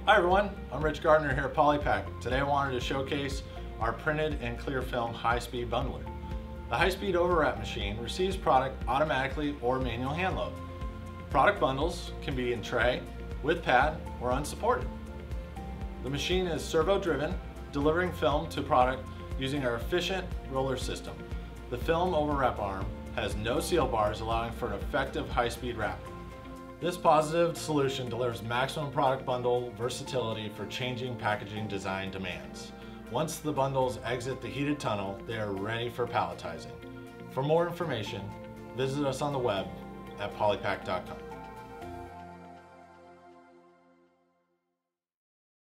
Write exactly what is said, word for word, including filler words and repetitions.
Hi everyone, I'm Rich Gardner here at Polypack. Today I wanted to showcase our printed and clear film high-speed bundler. The high-speed overwrap machine receives product automatically or manual hand load. Product bundles can be in tray, with pad, or unsupported. The machine is servo-driven, delivering film to product using our efficient roller system. The film overwrap arm has no seal bars, allowing for an effective high-speed wrapping. This positive solution delivers maximum product bundle versatility for changing packaging design demands. Once the bundles exit the heated tunnel, they are ready for palletizing. For more information, visit us on the web at polypack dot com.